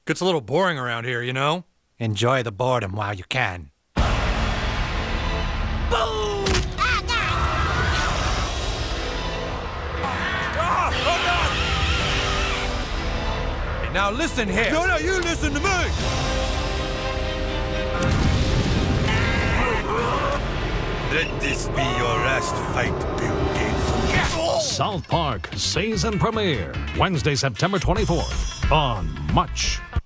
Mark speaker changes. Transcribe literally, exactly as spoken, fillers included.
Speaker 1: Gets a little boring around here, you know? Enjoy the boredom while you can. Boom! Ah, oh God! Hey, now listen here. No, no, you listen to me! Let this be your last fight, Bill Gates.
Speaker 2: South Park season premiere, Wednesday, September twenty-fourth on Much.